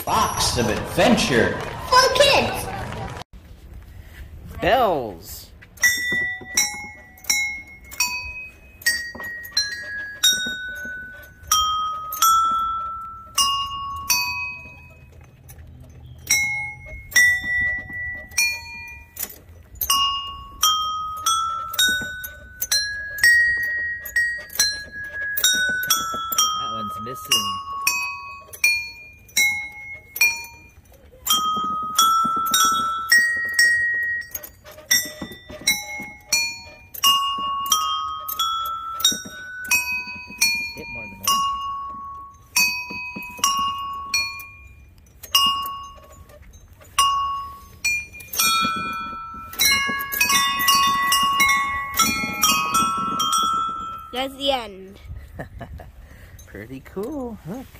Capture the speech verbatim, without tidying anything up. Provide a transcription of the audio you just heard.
Box of adventure. For kids. Bells. That one's missing. Hit more than one. That's the end. Pretty cool. Look.